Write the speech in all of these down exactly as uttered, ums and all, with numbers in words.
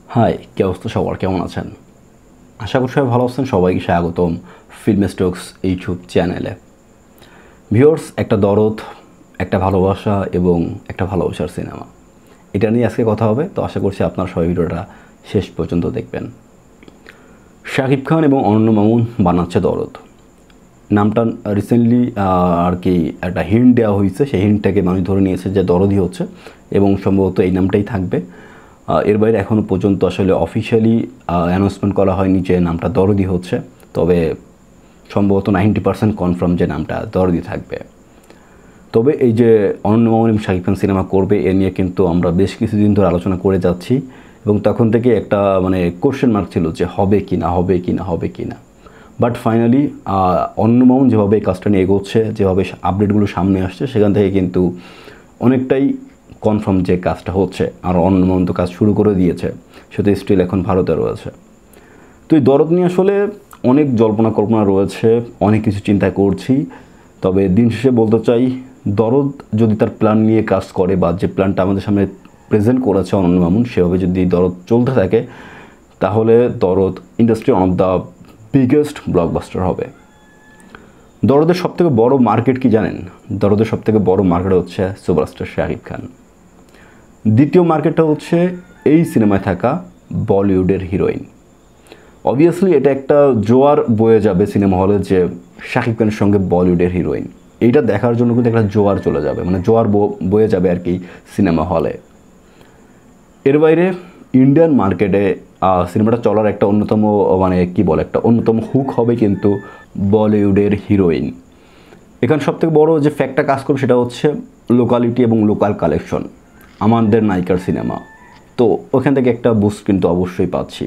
High, কি অবস্থা সবার? কেমন আছেন? আশা করি সবাই ভালো আছেন। সবাইকে স্বাগতম ফিল্ম স্টক্স ইউটিউব চ্যানেলে। ভিউয়ার্স, একটা দরদ, একটা ভালোবাসা এবং একটা ভালোবাসার সিনেমা, এটা নিয়ে আজকে কথা হবে। তো আশা করছি আপনারা সবাই ভিডিওটা শেষ পর্যন্ত দেখবেন। শাকিব খান এবং অনন্য মামুন বানাচ্ছে দরদ। নামটা রিসেন্টলি আর কি একটা হিন্ট দেওয়া হয়েছে, সেই হিন্টটাকে মানুষ ধরে নিয়েছে যে দরদই হচ্ছে এবং সম্ভবত এই নামটাই থাকবে। এর বাইরে এখনও পর্যন্ত আসলে অফিসিয়ালি অ্যানাউন্সমেন্ট করা হয়নি যে নামটা দরদি হচ্ছে, তবে সম্ভবত নাইনটি পার্সেন্ট কনফার্ম যে নামটা দরদি থাকবে। তবে এই যে অনন্য মামুন এবং শাকিব খান সিনেমা করবে, এ নিয়ে কিন্তু আমরা বেশ কিছুদিন ধরে আলোচনা করে যাচ্ছি এবং তখন থেকে একটা মানে কোশ্চেন মার্ক ছিল যে হবে কি না হবে কি না হবে কি না। বাট ফাইনালি অনন্য মামুন যেভাবে এই কাজটা নিয়ে এগোচ্ছে, যেভাবে আপডেটগুলো সামনে আসছে, সেখান থেকে কিন্তু অনেকটাই কনফার্ম যে কাজটা হচ্ছে। আর অনন্য মামুন তো কাজ শুরু করে দিয়েছে, সে তো স্টিল এখন ভারতে রয়েছে। তো এই দরদ নিয়ে আসলে অনেক জল্পনা কল্পনা রয়েছে, অনেক কিছু চিন্তা করছি। তবে দিন শেষে বলতে চাই, দরদ যদি তার প্ল্যান নিয়ে কাজ করে বা যে প্ল্যানটা আমাদের সামনে প্রেজেন্ট করেছে অনন্য মামুন, সেভাবে যদি দরদ চলতে থাকে, তাহলে Dard industry one of the biggest blockbuster হবে। দরদের সবথেকে বড় মার্কেট কি জানেন? দরদের সবথেকে বড় মার্কেট হচ্ছে সুপারস্টার শাকিব খান। দ্বিতীয় মার্কেটটা হচ্ছে এই সিনেমায় থাকা বলিউডের হিরোইন। অবভিয়াসলি এটা একটা জোয়ার বয়ে যাবে সিনেমা হলে যে শাকিব খানের সঙ্গে বলিউডের হিরোইন, এইটা দেখার জন্য কিন্তু একটা জোয়ার চলে যাবে, মানে জোয়ার বয়ে যাবে আর কি সিনেমা হলে। এর বাইরে ইন্ডিয়ান মার্কেটে সিনেমাটা চলার একটা অন্যতম মানে কি বলে একটা অন্যতম হুক হবে কিন্তু বলিউডের হিরোইন। এখানে সবথেকে বড় যে ফ্যাক্টটা কাজ করবে সেটা হচ্ছে লোকালিটি এবং লোকাল কালেকশন। আমাদের নায়িকার সিনেমা, তো ওখান থেকে একটা বুস্ট কিন্তু অবশ্যই পাচ্ছি।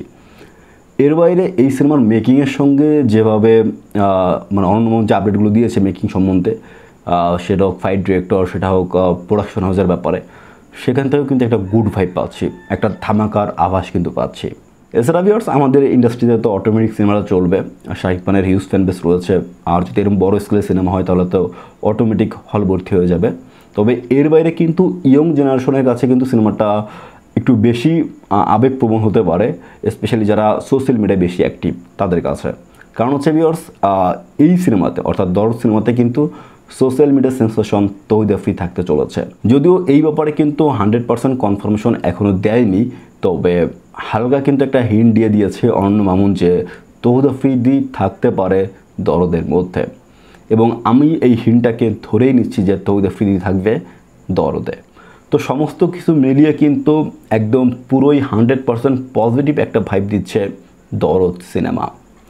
এর বাইরে এই সিনেমার মেকিংয়ের সঙ্গে যেভাবে মানে অন্য যে আপডেটগুলো দিয়েছে মেকিং সম্বন্ধে, সেটা হোক ফাইট ডিরেক্টর, সেটা হোক প্রোডাকশন হাউসের ব্যাপারে, সেখান থেকেও কিন্তু একটা গুড ভাইব পাচ্ছি, একটা ধামাকার আভাস কিন্তু পাচ্ছি। এছাড়া ভিউয়ার্স, আমাদের ইন্ডাস্ট্রিতে তো অটোমেটিক সিনেমাটা চলবে, শাকিব খানের হিউজ ফ্যান বেস রয়েছে, আর যদি এরকম বড় স্কেলের সিনেমা হয় তাহলে তো অটোমেটিক হল ভর্তি হয়ে যাবে। তবে এর বাইরে কিন্তু ইয়ং জেনারেশনের কাছে কিন্তু সিনেমাটা একটু বেশি আবেগপ্রবণ হতে পারে, স্পেশালি যারা সোশ্যাল মিডিয়ায় বেশি অ্যাক্টিভ তাদের কাছে। কারণ হচ্ছে ভিউয়ার্স, এই সিনেমাতে অর্থাৎ দরদ সিনেমাতে কিন্তু social media sensation Tawhid Afridi থাকতে চলেছে। যদিও এই ব্যাপারে কিন্তু হান্ড্রেড পার্সেন্ট কনফার্মেশন এখনও দেয়নি, তবে হালকা কিন্তু একটা হিন্ট দিয়ে দিয়েছে অনন্য মামুন যে তৌহিদ আফ্রিদি থাকতে পারে দরদের মধ্যে, এবং আমি এই হিন্টটাকে ধরেই নিচ্ছি যে তৌহিদ আফ্রিদি থাকবে দরদে। তো সমস্ত কিছু মিলিয়ে কিন্তু একদম পুরোই হান্ড্রেড পার্সেন্ট পজিটিভ একটা ভাইব দিচ্ছে দরদ সিনেমা।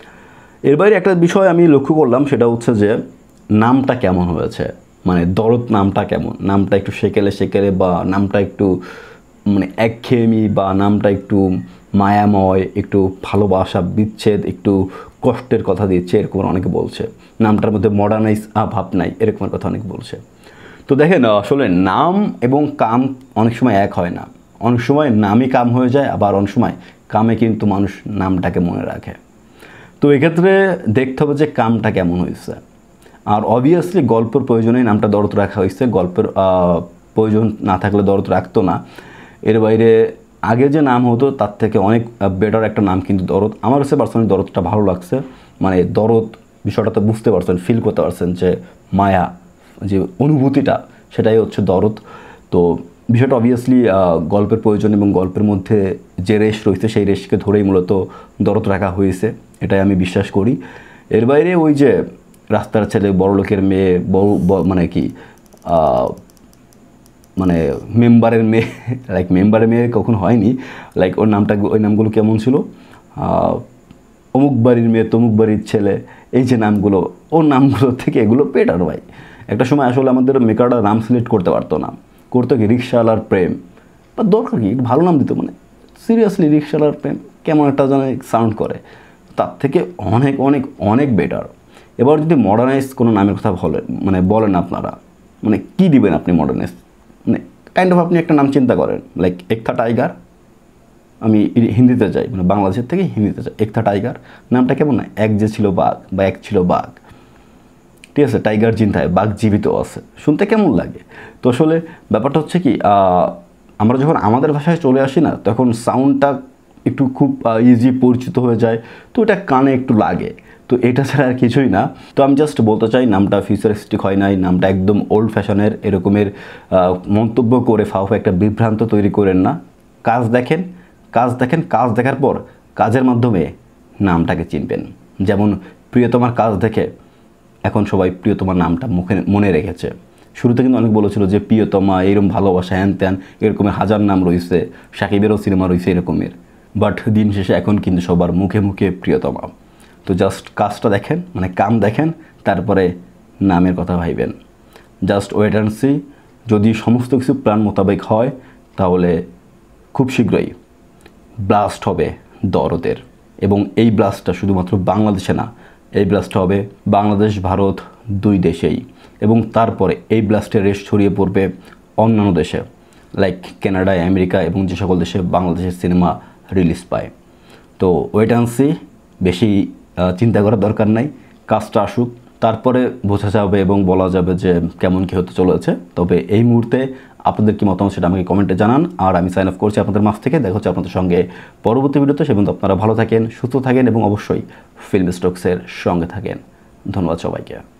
এর বাইরে একটা বিষয় আমি লক্ষ্য করলাম, সেটা হচ্ছে যে নামটা কেমন হয়েছে, মানে দরদ নামটা কেমন, নামটা একটু সেকেলে সেকেলে বা নামটা একটু মানে একঘেয়েমি বা নামটা একটু মায়াময়, একটু ভালোবাসা বিচ্ছেদ, একটু কষ্টের কথা দিচ্ছে, এরকম অনেকে বলছে। নামটার মধ্যে মডার্নাইজ ভাব নাই, এরকমের কথা অনেকে বলছে। তো দেখেন, আসলে নাম এবং কাম অনেক সময় এক হয় না, অনেক সময় নামই কাম হয়ে যায়, আবার অনেক সময় কামে কিন্তু মানুষ নামটাকে মনে রাখে। তো এক্ষেত্রে দেখতে হবে যে কামটা কেমন হয়েছে। আর অবভিয়াসলি গল্পের প্রয়োজনে নামটা দরদ রাখা হয়েছে, গল্পের প্রয়োজন না থাকলে দরদ রাখতো না। এর বাইরে আগে যে নাম হতো তার থেকে অনেক বেটার একটা নাম কিন্তু দরদ। আমার কাছে পার্সোনালি দরদটা ভালো লাগছে, মানে দরদ বিষয়টা তো বুঝতে পারছেন, ফিল করতে পারছেন যে মায়া, যে অনুভূতিটা, সেটাই হচ্ছে দরদ। তো বিষয়টা অবভিয়াসলি গল্পের প্রয়োজন এবং গল্পের মধ্যে যে রেশ রয়েছে সেই রেশকে ধরেই মূলত দরদ রাখা হয়েছে, এটাই আমি বিশ্বাস করি। এর বাইরে ওই যে রাস্তার ছেলে, বড় লোকের মেয়ে, বড় মানে কি মানে মেম্বারের মেয়ে, লাইক মেম্বারের মেয়ে কখন হয়নি, লাইক ওর নামটা, ওই নামগুলো কেমন ছিল, অমুক বাড়ির মেয়ে তমুক বাড়ির ছেলে, এই যে নামগুলো, ওর নামগুলো থেকে এগুলো বেটার ভাই। একটা সময় আসলে আমাদের মেকাররা নাম সিলেক্ট করতে পারতো না, করতো কি রিক্সাওয়ালার প্রেম, বা দরকার কি ভালো নাম দিত, মানে সিরিয়াসলি রিক্সাওয়ালার প্রেম কেমন একটা যেন সাউন্ড করে, তার থেকে অনেক অনেক অনেক বেটার। এবার যদি মডার্নাইজ কোনো নামের কথা বলেন, মানে বলেন আপনারা, মানে কী দিবেন আপনি মডার্নাইজ, মানে কাইন্ড অফ আপনি একটা নাম চিন্তা করেন, লাইক একথা টাইগার। আমি হিন্দিতে যাই, মানে বাংলাদেশের থেকে হিন্দিতে যাই, একথা টাইগার নামটা কেমন না, এক যে ছিল বাঘ বা এক ছিল বাঘ, ঠিক আছে, টাইগার জিন্দায়, বাঘ জীবিত আছে, শুনতে কেমন লাগে। তো আসলে ব্যাপারটা হচ্ছে কি, আমরা যখন আমাদের ভাষায় চলে আসি না, তখন সাউন্ডটা একটু খুব ইজি পরিচিত হয়ে যায়, তো এটা কানে একটু লাগে। তো এটা ছাড়া আর কিছুই না। তো আমি জাস্ট বলতে চাই নামটা ফিউচারিস্টিক হয় নাই, নামটা একদম ওল্ড ফ্যাশনের এরকমের মন্তব্য করে ফাও একটা বিভ্রান্ত তৈরি করেন না। কাজ দেখেন, কাজ দেখেন, কাজ দেখার পর কাজের মাধ্যমে নামটাকে চিনবেন। যেমন প্রিয়তমার কাজ দেখে এখন সবাই প্রিয়তমার নামটা মুখে মনে রেখেছে। শুরুতে কিন্তু অনেক বলেছিল যে প্রিয়তমা এরকম ভালোবাসা হ্যান ত্যান এরকমের হাজার নাম রয়েছে, সাকিবেরও সিনেমা রয়েছে এরকমের, বাট দিন শেষে এখন কিন্তু সবার মুখে মুখে প্রিয়তমা। তো জাস্ট কাজটা দেখেন, মানে কাম দেখেন, তারপরে নামের কথা ভাইবেন। Just wait and see. যদি সমস্ত কিছু প্ল্যান মোতাবেক হয় তাহলে খুব শীঘ্রই ব্লাস্ট হবে দরদের। এবং এই ব্লাস্টটা শুধুমাত্র বাংলাদেশে না, এই ব্লাস্টটা হবে বাংলাদেশ ভারত দুই দেশেই। এবং তারপরে এই ব্লাস্টের রেশ ছড়িয়ে পড়বে অন্যান্য দেশে, লাইক কানাডা, আমেরিকা এবং যে সকল দেশে বাংলাদেশের সিনেমা রিলিজ পায়। তো ওয়েট অ্যান্ড সি, বেশি চিন্তা করার দরকার নাই, কাজটা আসুক, তারপরে বোঝা যাবে এবং বলা যাবে যে কেমন কী হতে চলেছে। তবে এই মুহূর্তে আপনাদের কি মতামত সেটা আমাকে কমেন্টে জানান। আর আমি সাইন অফ করছি আপনাদের মাছ থেকে। দেখা হচ্ছে আপনাদের সঙ্গে পরবর্তী ভিডিওতে। সে পর্যন্ত আপনারা ভালো থাকেন, সুস্থ থাকেন এবং অবশ্যই ফিল্ম স্টকসের সঙ্গে থাকেন। ধন্যবাদ সবাইকে।